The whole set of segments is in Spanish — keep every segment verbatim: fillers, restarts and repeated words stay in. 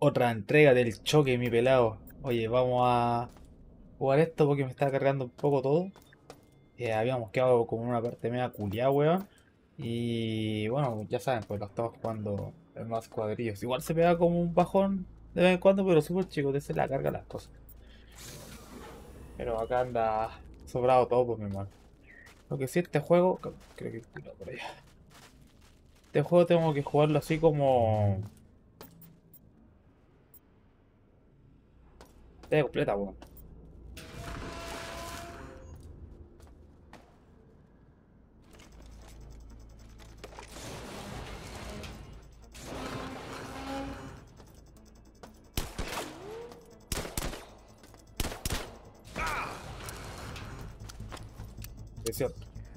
Otra entrega del choque, mi pelado. Oye, vamos a jugar esto porque me está cargando un poco todo. Eh, habíamos quedado como en una parte media culiada, weón. Y bueno, ya saben, pues lo estamos jugando en más cuadrillos. Igual se pega como un bajón de vez en cuando, pero súper chico, de se la carga las cosas. Pero acá anda sobrado todo, pues mi hermano. Lo que sí, este juego, c- creo que tiro por allá. Este juego tengo que jugarlo así como. De completa, weón. Presión.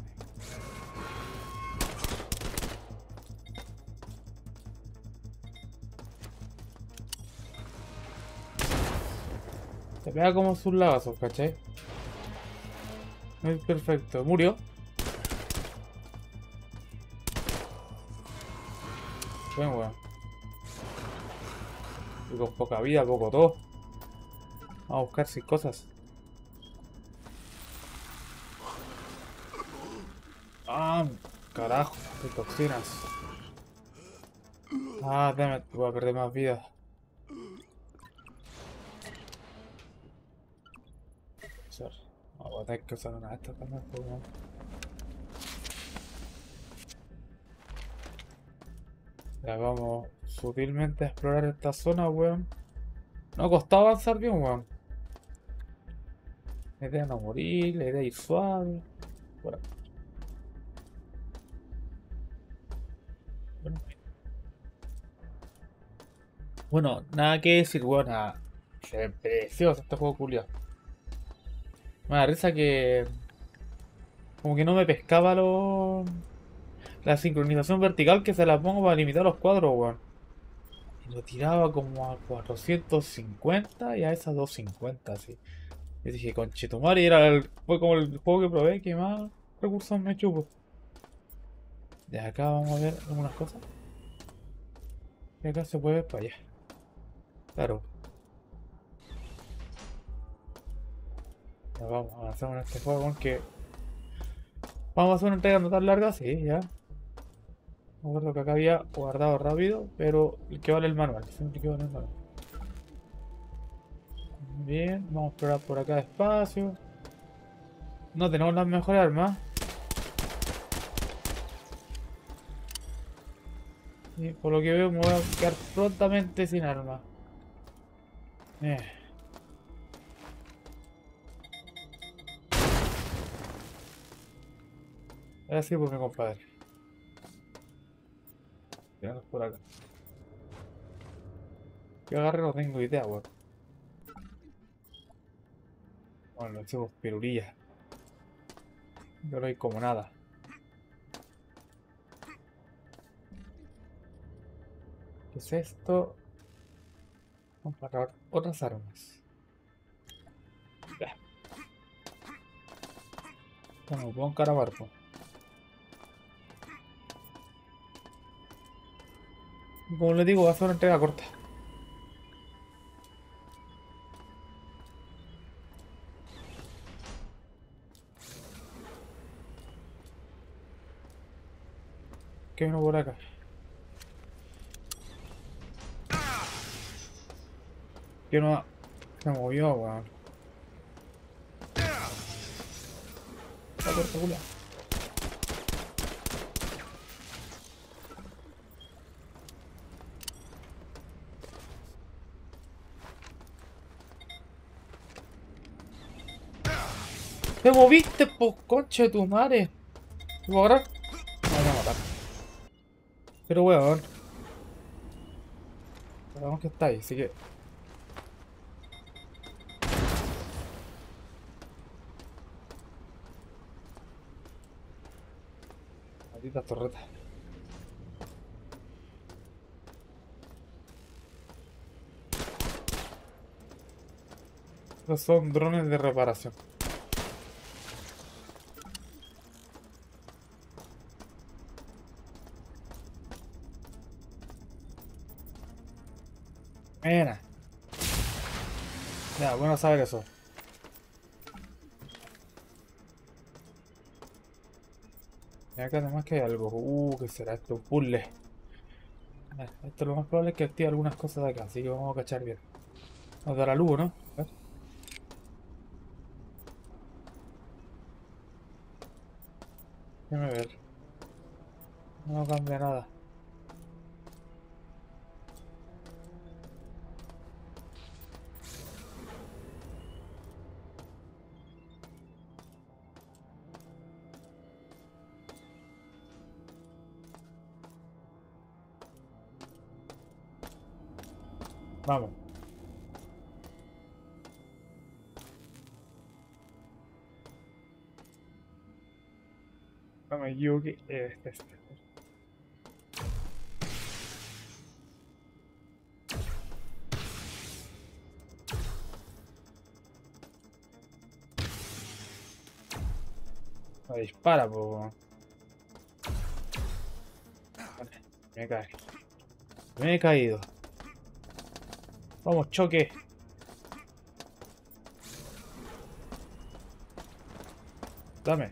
Se pega como sus lagazos, ¿cachai? Muy perfecto. Murió. Bueno, weón. Y con poca vida, poco todo. Vamos a buscar sin cosas. Ah, carajo, de toxinas. Ah, dame, voy a perder más vida. Usar. Ah, voy a tener que usar una de estas también, pues, weón. Ya vamos sutilmente a explorar esta zona, weón. No ha costado avanzar bien, weón. La idea es no morir, la idea es ir suave. Por acá. Bueno, bueno, nada que decir, weón. Nada. Se ve precioso este juego culiao. Me da risa que. Como que no me pescaba lo... la sincronización vertical que se la pongo para limitar los cuadros, weón. Y lo tiraba como a cuatrocientos cincuenta y a esas doscientos cincuenta, así. Y dije, conchetumare, era el- fue como el juego que probé que más recursos me chupo. De acá vamos a ver algunas cosas. Y acá se puede ver para allá. Claro, ya vamos a avanzar en este juego, aunque vamos a hacer una entrega no tan larga, sí, ya. Me acuerdo que acá había guardado rápido, pero el que vale el manual, siempre que vale el manual. Bien, vamos a explorar por acá despacio. No tenemos las mejores armas. Y por lo que veo me voy a quedar prontamente sin armas. Eh, Así por mi compadre. Tirarnos por acá. Que agarre no tengo idea, weón. Bueno, lo hacemos pirulillas. Yo no hay como nada. ¿Qué es esto? Vamos a acabar otras armas. Ya, bueno, puedo encaramar, po. Y como les digo, va a ser una entrega corta. ¿Qué vino por acá? ¿Qué no se movió, weón? La puerta culia. ¡Te moviste, po, concha de tu madre! ¿Te puedo agarrar? No, me voy a matar. Pero weón, sabemos que está ahí, así que. Malditas torretas. Estos son drones de reparación. Mira. Ya, bueno saber eso. Y acá además que hay algo. Uh, ¿qué será esto? Un puzzle. Ah, esto lo más probable es que active algunas cosas de acá, así que vamos a cachar bien. Nos da la luz, ¿no? A ver, déjame ver. No cambia nada. Vamos. No me equivoqué. Este, este. Me dispara, po. Vale, me cae. Me he caído. Vamos, choque. Dame.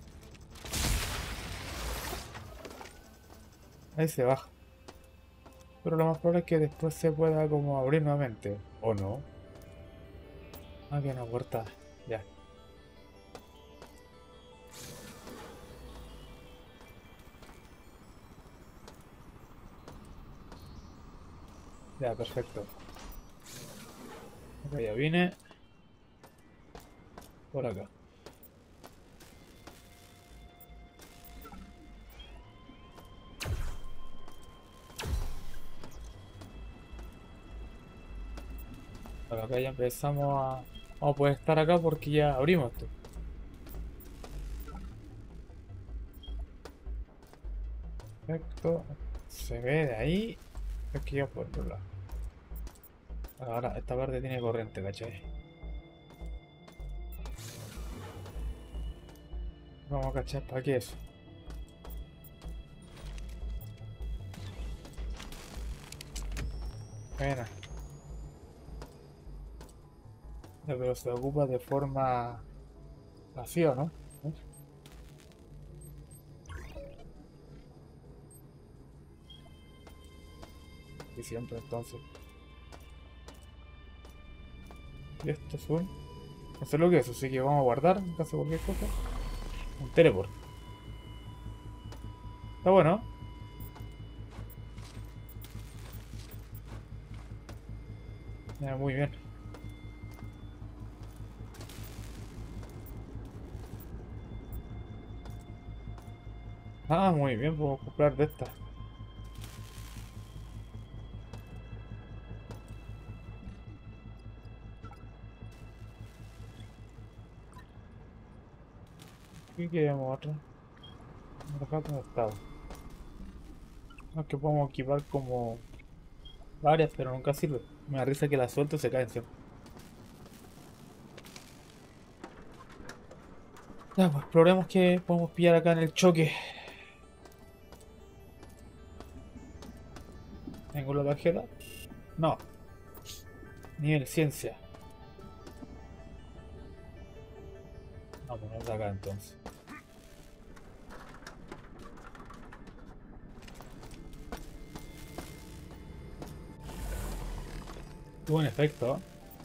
Ahí se baja. Pero lo más probable es que después se pueda como abrir nuevamente. ¿O no? Ah, que una puerta. Ya. Ya, perfecto. Ok, ya vine. Por acá. Por acá ya empezamos a... Vamos a poder estar acá porque ya abrimos esto. Perfecto. Se ve de ahí. Aquí ya por otro lado. Ahora, esta parte tiene corriente, ¿cachai? Vamos a cachar para qué es. Bueno. Ya, pero se ocupa de forma vacía, ¿no? ¿Eh? Y siempre entonces. Y esto es un... No sé lo que es, así que vamos a guardar en caso de cualquier cosa. Un teleport. Está bueno. Ya, muy bien. Ah, muy bien, puedo comprar de esta. ¿Qué queremos otra? Acá donde estaba. No, es que podemos equipar como varias, pero nunca sirve. Me da risa que la suelto y se caen siempre. Ya, pues probemos que podemos pillar acá en el choque. ¿Tengo la tarjeta? No. Nivel ciencia. No, pues no es de acá entonces. Qué buen efecto, ¿eh?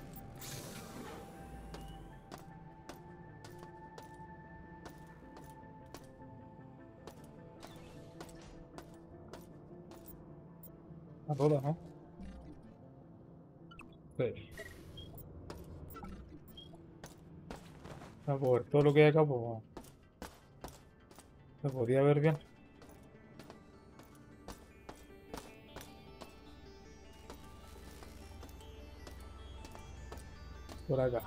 A todas, ¿no? Sí. Para poder todo lo que hay acá, pues se podría ver bien. Por acá.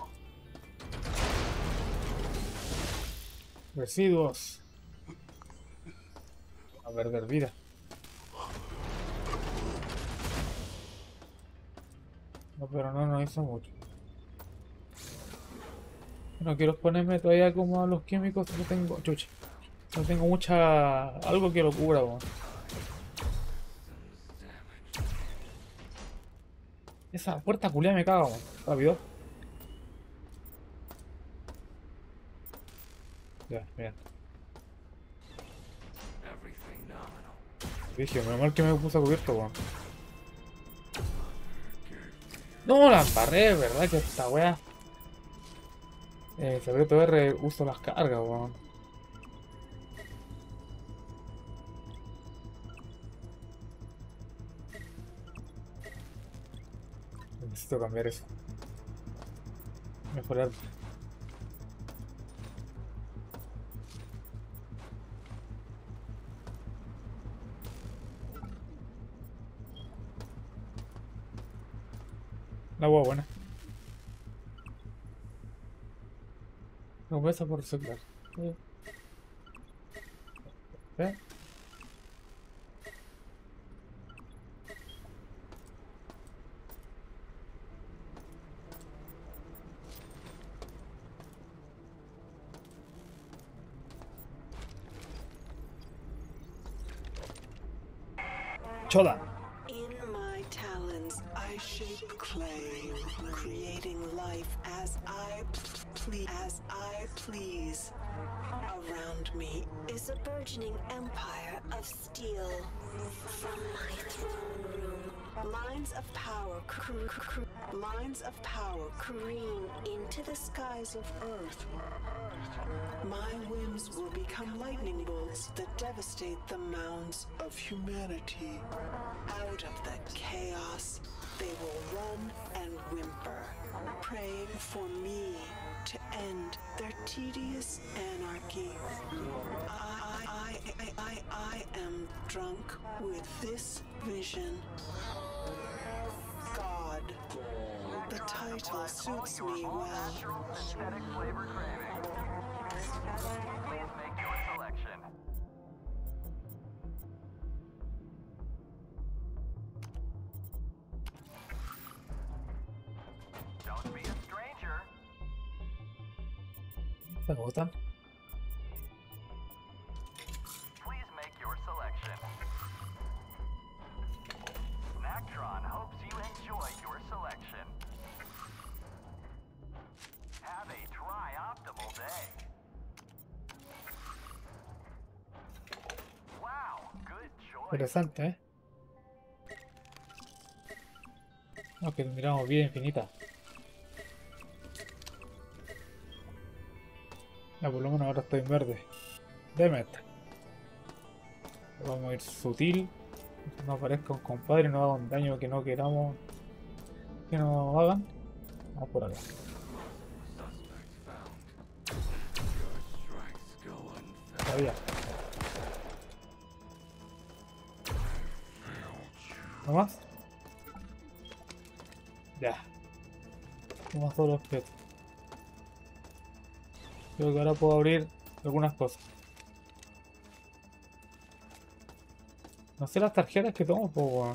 Residuos. A perder vida. No, pero no nos hizo mucho. No quiero ponerme todavía como a los químicos que tengo. Chucha. No tengo mucha... algo que lo cubra, weón. Esa puerta culiada me cago, weón. Rápido. Ya, bien. Dije, menos mal que me puse a cubierto, weón. No, la embarré, ¿verdad? Que esta wea. Eh, secreto R, uso las cargas, weón. Necesito cambiar eso. Mejorar. La hueá buena. Recompensa por reciclar. Eh, ¿Eh? Choda. In my talons, I shape clay, creating life as I please. As I please. Around me is a burgeoning empire of steel. From my throne room, lines of power, cr- cr- lines of power careen into the skies of Earth. My whims will become lightning bolts that devastate the mounds of humanity. Out of the chaos, they will run and whimper, praying for me to end their tedious anarchy. I, I, I, I, I am drunk with this vision. God. The title suits me well. Synthetic flavor craving. Please make your selection. Don't be a stranger. ¿Se agotan? Please make your selection. Nactron hopes you enjoy your selection. Have a tri-optimal day. Wow, good choice. Interesante, ¿eh? No, que miramos vida infinita. Ya, por lo menos ahora estoy en verde. Demet. Vamos a ir sutil. Que no aparezca un compadre y no haga un daño que no queramos que nos hagan. Vamos por acá. Todavía. ¿No más? Ya. No más todos los objetos. Creo que ahora puedo abrir algunas cosas. No sé las tarjetas que tomo, pues, weón.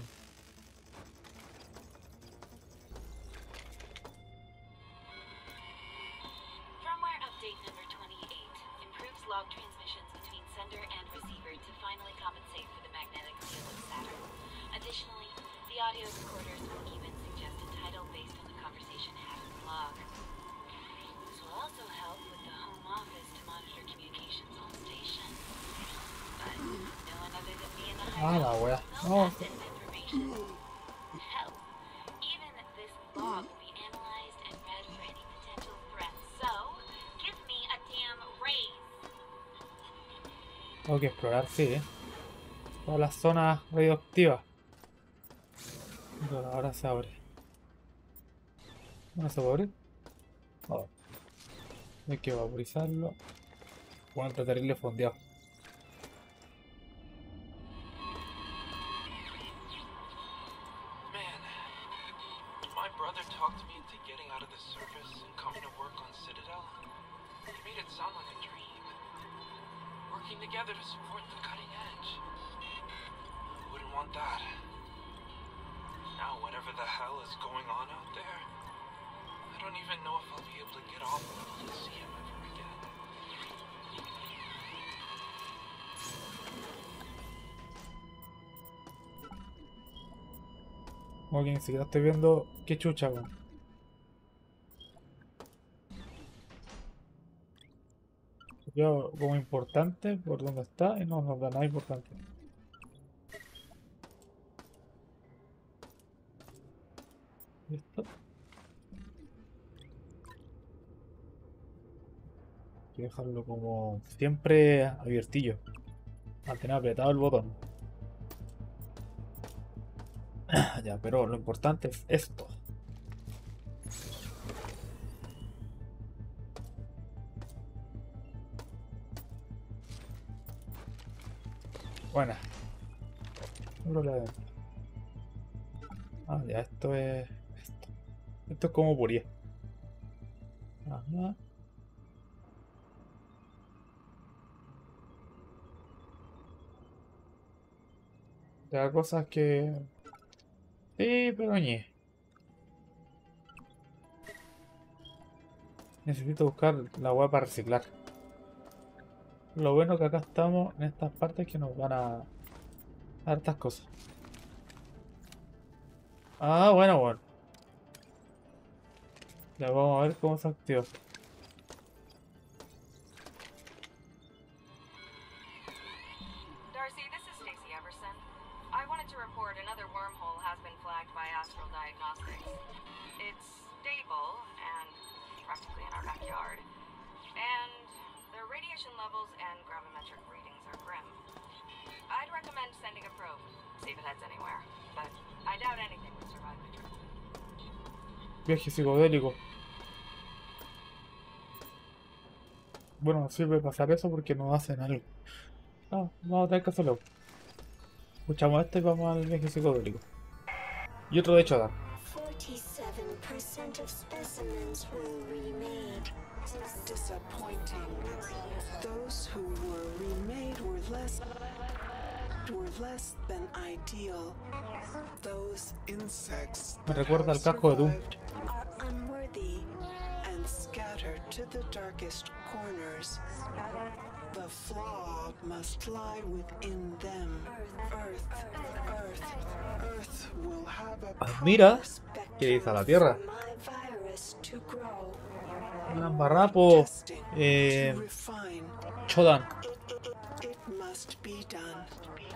Firmware update number twenty-eight improves log transmissions between sender and receiver to finally compensate for the magnetic field of Saturn. Additionally, the audio recorders will even suggest a title based on the conversation had in the log. This will also help with the home office to monitor communications on station. But no one other than me in the Ah, la wea. No, this information. Hell, even this log will be analyzed and read for any potential threats. So, give me a damn raise. tengo que explorar, sí, ¿eh? Todas las zonas radioactivas. Pero ahora se abre. ¿No se puede abrir? No. Hay que vaporizarlo. Bueno, está terrible fondeado. Man, my brother talked me into getting out of the service and coming to work on Citadel. He made it sound like a dream. Working together to support the cutting edge. Who wouldn't want that? Now, whatever the hell is going on out there, I don't even know if I'll be able to get off and see him ever again. Como que ni siquiera estoy viendo qué chucha, weón. Yo como importante por donde está y no nos da nada importante. ¿Listo? Hay que dejarlo como siempre abiertillo. Mantener apretado el botón. Ya, pero lo importante es esto. Buena. No lo veo. Ah, ya, esto es... Esto, esto es como puría. Ajá. Ya, cosas que... Sí, pero ñe. Necesito buscar la hueá para reciclar. Lo bueno que acá estamos en estas partes que nos van a dar estas cosas. Ah, bueno, bueno. Ya vamos a ver cómo se activa. Darcy, this is Stacy Everson. I wanted to report another wormhole has been flagged by Astral Diagnostics. It's stable and practically in our backyard. And the radiation levels and gravimetric readings are grim. I'd recommend sending a probe, see if it heads anywhere. But I doubt anything would survive the trip. Viaje psicodélico. Bueno, nos sirve pasar eso porque nos hacen algo. Ah, vamos a tener que hacerlo. Escuchamos esto y vamos al viaje psicodélico. Y otro de hecho da. forty-seven percent of specimens were remade. Disappointing. Those who were remade were less were less than ideal. Those insects Me recuerda al casco de Doom. survived are unworthy and scattered to the darkest corners. The flaw must lie within them. Earth, Earth, Earth will have a Admira que dice a la Tierra. My virus to grow. Una embarrapo. testing Eh, to refine. Chodan. It must be done.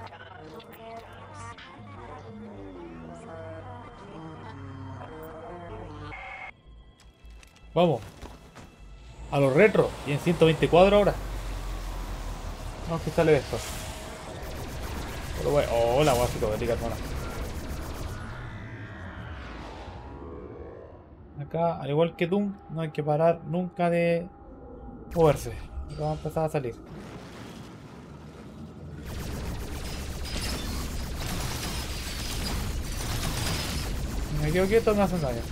Vamos. A los retro. Y en ciento veinticuatro ahora. Vamos que sale de esto. Pero bueno. Oh, la guay psicodélica, hermana. Acá, al igual que Doom, no hay que parar nunca de moverse. Vamos a empezar a salir. Me quedo quieto, me hacen daño.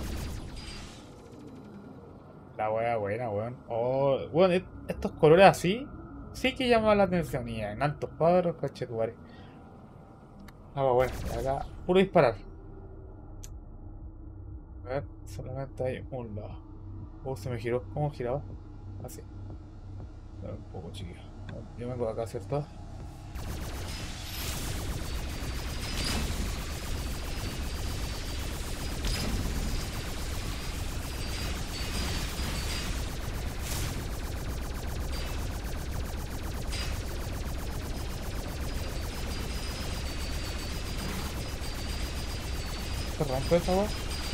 La wea buena, weón. Oh, bueno, e- estos colores así sí que llaman la atención. Y en altos cuadros, cachetuares. Ah, bueno, y acá, puro disparar. A ver, solamente hay un lado. Oh, se me giró. ¿Cómo giraba? Así. A ver, un poco chiquillo. Yo vengo de acá, ¿cierto? ¿Se rompe esa weá?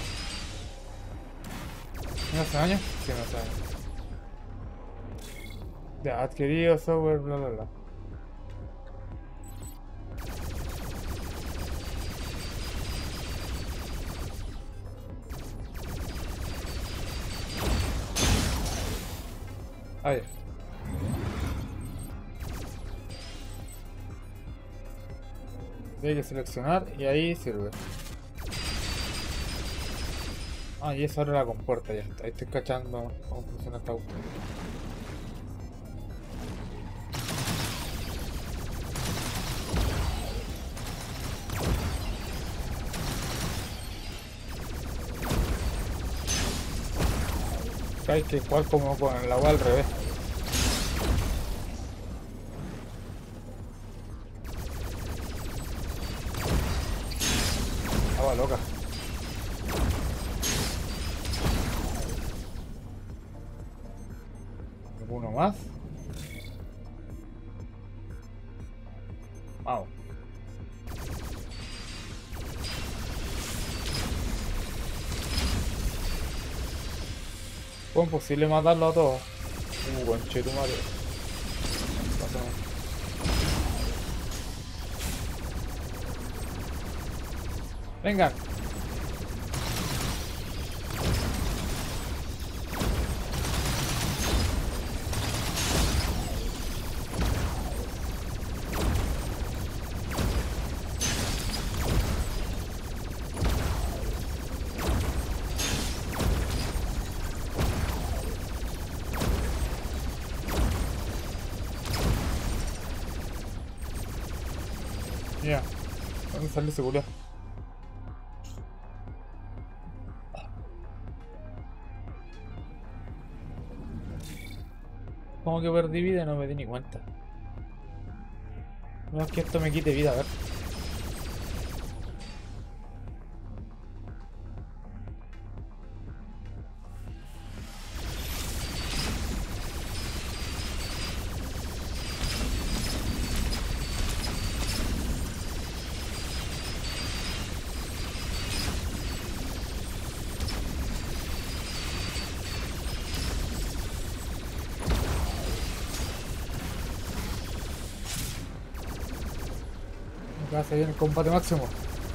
¿No hace daño? Sí, no hace daño. Ya, adquirido software, bla bla bla. Ahí. Hay que seleccionar y ahí sirve. Ah, y eso abre la compuerta ya. Ahí estoy cachando cómo funciona esta cuestión. Hay que jugar como con el agua al revés. Agua loca. Uno más. Vamos. ¿Cómo es posible matarlo a todos? Uh, conchetumare. Pasa nada. Vengan. Ya. ¿Dónde sale ese culo? Como que perdí vida y no me di ni cuenta. No es que esto me quite vida, a ver. Acá se viene el combate máximo.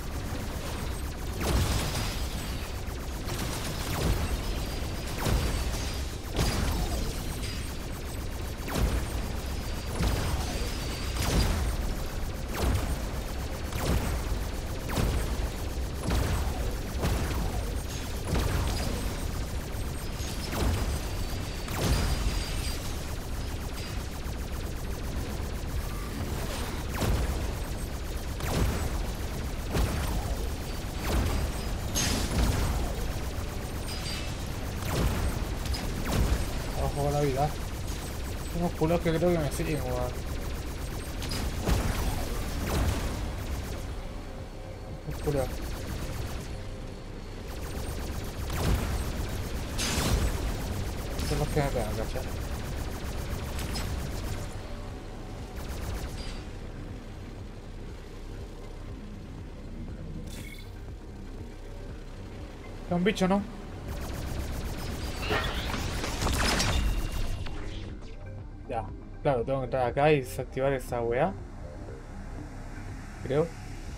Abajo la vida. Unos culos que creo que me siguen, weón. Unos culos. Son los que me pegan, ¿cachai? Es un bicho, ¿no? Ya, claro, tengo que entrar acá y desactivar esa weá. Creo.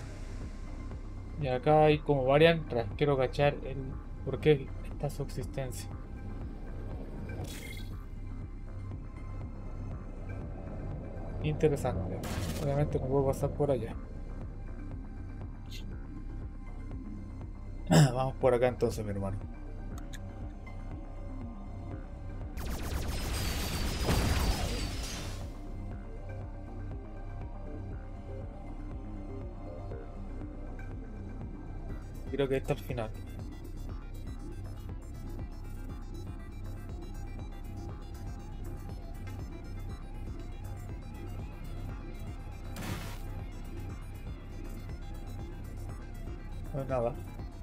Y acá hay como varias entradas. Quiero cachar el por qué está su existencia. Interesante. Obviamente no puedo pasar por allá. Vamos por acá entonces, mi hermano. Creo que está al final. No hay nada.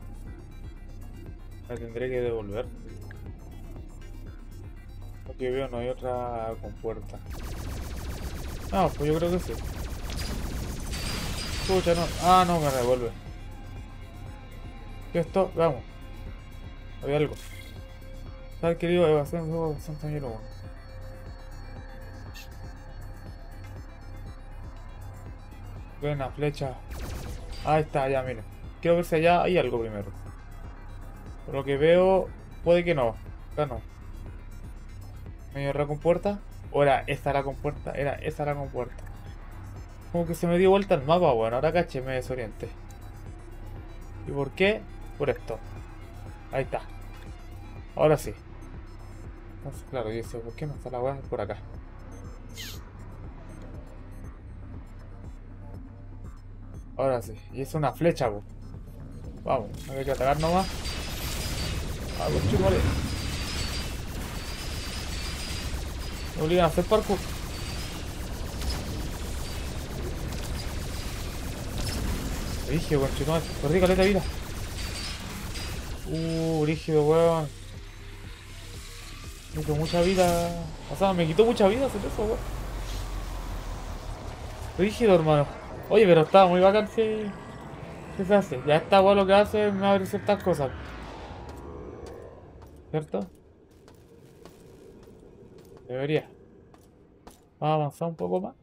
La tendré que devolver. Lo que veo no hay otra compuerta. No, pues yo creo que sí. Escucha, no. Ah, no, me devuelve. ¿Qué es esto? Vamos. Había algo. Tal querido, evasión de juego bastante años. Veo una flecha. Ahí está, ya, miren. Quiero ver si allá hay algo primero. Por lo que veo, puede que no. Acá no. ¿Me dio la compuerta? ¿O era esta la compuerta? Era esa la compuerta. Como que se me dio vuelta el mapa, bueno, ahora caché, me desorienté. ¿Y por qué? Por esto. Ahí está. Ahora sí. Entonces, claro, yo decía, ¿por qué no está la weá por acá? Ahora sí. Y es una flecha, po. Vamos, hay que atacar nomás. Ah, pues chupale. Me obligan a hacer parkour. Rígido, conchetumare. Perdí caleta de vida. Uh, rígido, weón. Me quitó mucha vida. O sea, me quitó mucha vida hacer eso, weón. Rígido, hermano. Oye, pero estaba muy bacán si... ¿Qué se hace? Ya está, weón, lo que hace es me abre ciertas cosas. ¿Cierto? Debería. Vamos a avanzar un poco más.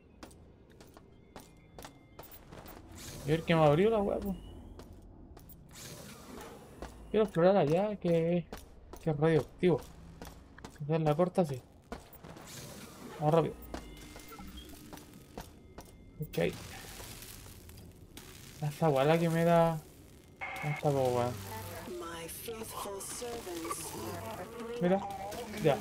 Y ver que me abrió la weá, pues. Quiero explorar allá, que, que es radioactivo. Hacer la corta, sí. Vamos rápido. Ok. Esa weá la que me da. Esta po, weá. My faithful servants Mira. Ya.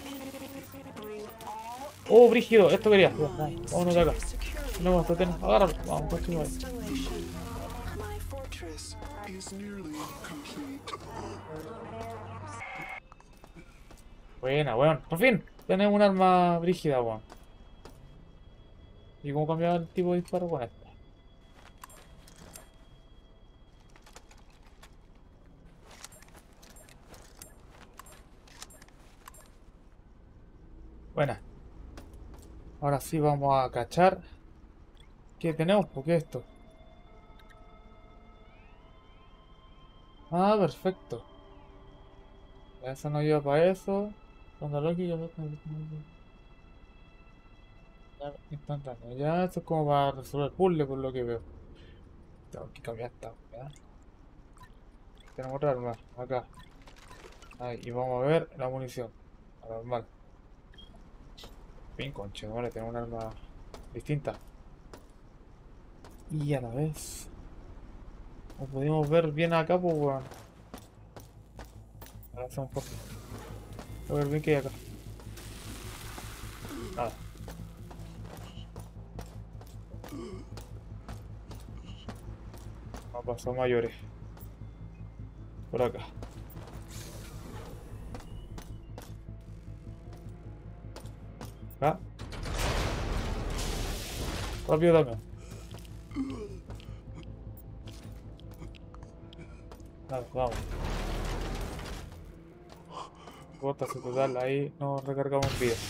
Oh, brígido, esto quería. Ya, ya, vámonos de acá. securely No, esto tenés. Agárralo. Vamos, continúa. installation. My fortress is nearly complete. Buena, weón. Por fin. Tenemos un arma brígida, weón. ¿Y cómo cambiaba el tipo de disparo con esta? Buena. Ahora sí vamos a cachar. ¿Qué tenemos? ¿Por qué esto? Ah, perfecto. Ya, eso no ayuda para eso. Cuando lógica, instantáneo. Ya, eso es como para resolver puzzle por lo que veo. Tengo que cambiar esta, ¿verdad? Tenemos otra arma, acá. Ahí, y vamos a ver la munición. La normal. Bien, conche, vale, tenemos un arma distinta. Y a la vez. Como pudimos ver bien acá, pues weón. Ahora hacemos por. A ver bien qué hay acá. Nada. No pasó mayores. Por acá. Acá. Rápido también. Vale, vamos. Corta su total, ahí nos recargamos vida.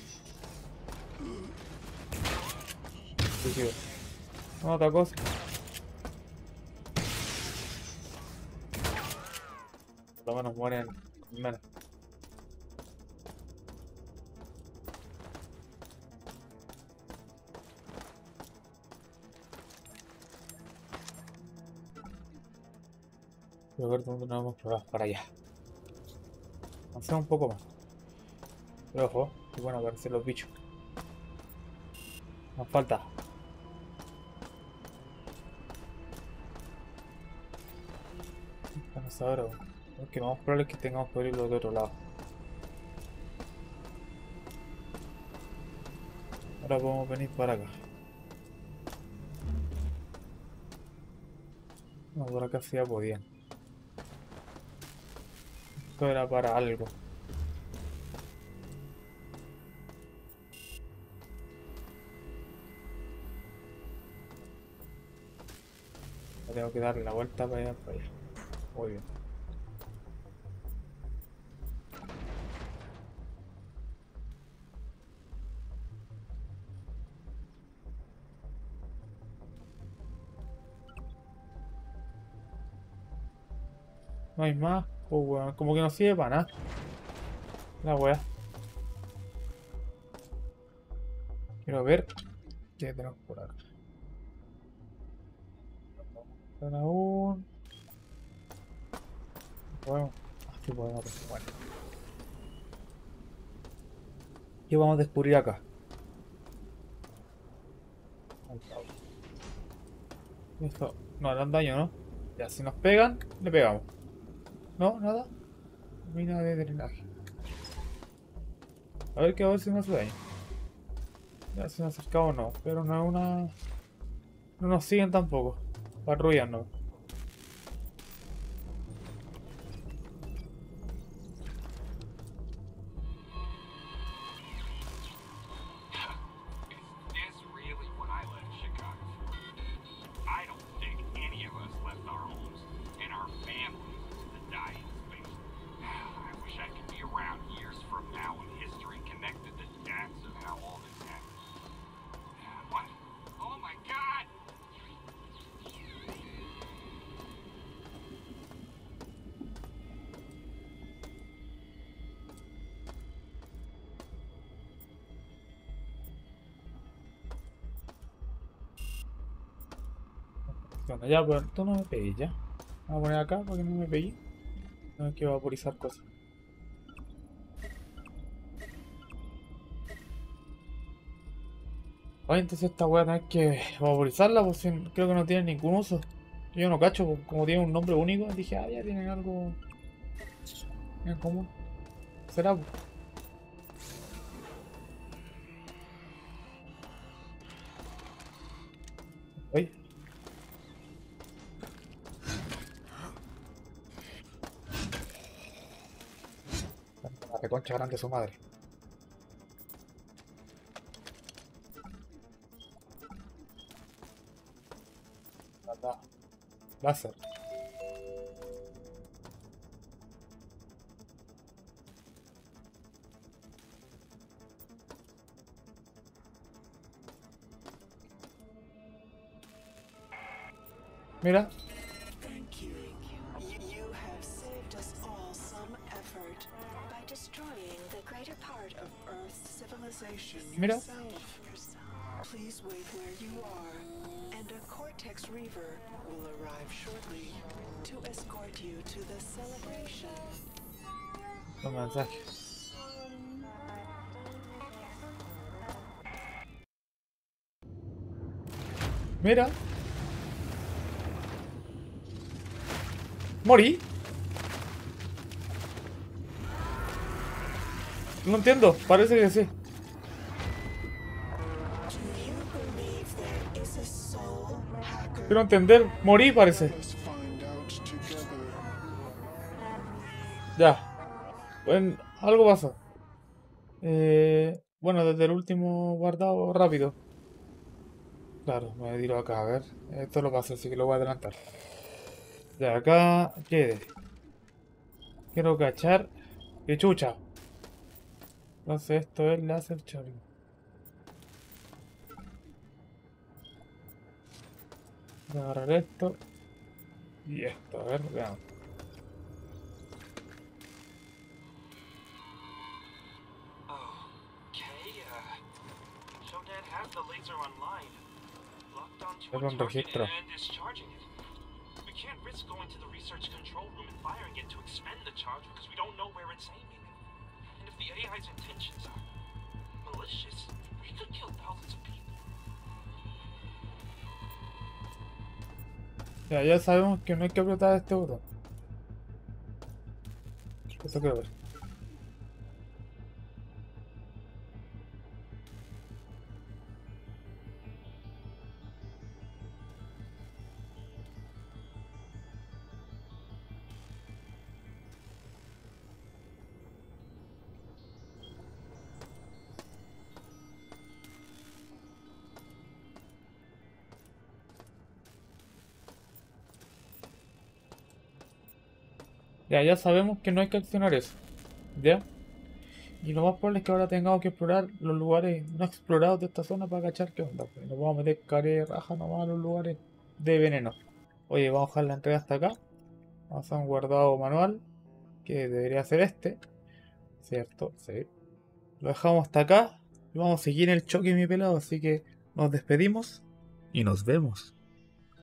Suicidio. No, otra cosa. Por lo menos mueren menos. Voy a ver dónde nos hemos explorado. Para allá. Avancemos un poco más. Pero ojo, que bueno aparecer los bichos. Nos falta. Vamos a ver. Es que lo más probable es que tengamos que abrirlo de otro lado. Ahora podemos venir para acá. No, por acá sí ya podían. Esto era para algo. Tengo que darle la vuelta para allá, para allá. Muy bien. No hay más. Oh, weón. Como que no sirve para nada. La wea. Quiero ver qué tenemos por acá. Están aún. Podemos. Ah, sí podemos. Bueno. ¿Qué vamos a descubrir acá? Esto no harán daño, ¿no? Ya, si nos pegan, le pegamos. ¿No? ¿Nada? Mina de drenaje. A ver qué a ver si nos hace daño. Ya se nos acercamos no, pero no es una. No nos siguen tampoco. Patrullan no. Is this really what I left Chicago for? I don't think any of us left our homes and our families to die in space. I wish I could be around years from now Bueno, ya, pues tú no me pegues, ya. Vamos a poner acá para que no me pegue. No hay que vaporizar cosas. Ay, entonces esta voy a tener que vaporizarla, pues si creo que no tiene ningún uso. Yo no cacho, pues, como tiene un nombre único, dije, ah, ya tienen algo en común. ¿Será? Pues? Ay. La reconcha grande su madre. Anda. Láser. Mira. Thank you. You, you have saved us all some effort by destroying the greater part of Earth's civilization Mira. yourself. Please wait where you are, and a Cortex Reaver will arrive shortly to escort you to the celebration. Los mensajes. Mira. ¿Morí? No entiendo, parece que sí. Quiero entender, morí parece. Ya. Bueno, algo pasó. Eh, bueno, desde el último guardado, rápido. Claro, me tiro acá, a ver. Esto lo paso, así que lo voy a adelantar. Ya, acá quede. Quiero cachar. ¡Qué chucha! Entonces esto es láser charlie. Voy a agarrar esto. Y esto, a ver, veamos. Es un registro. We can't risk going to the research control room and firing it to expend the charge because we don't know where it's aiming. And if the A I's intentions are malicious, we could kill thousands of people. Ya, ya sabemos que no hay que apretar este botón. Eso quiero ver. Ya, ya sabemos que no hay que accionar eso. ¿Ya? Y lo más probable es que ahora tengamos que explorar los lugares no explorados de esta zona para cachar qué onda. Pues nos vamos a meter care raja nomás a los lugares de veneno. Oye, vamos a dejar la entrega hasta acá. Vamos a hacer un guardado manual. Que debería ser este. ¿Cierto? Sí. Lo dejamos hasta acá. Y vamos a seguir el choque, mi pelado. Así que nos despedimos. Y nos vemos.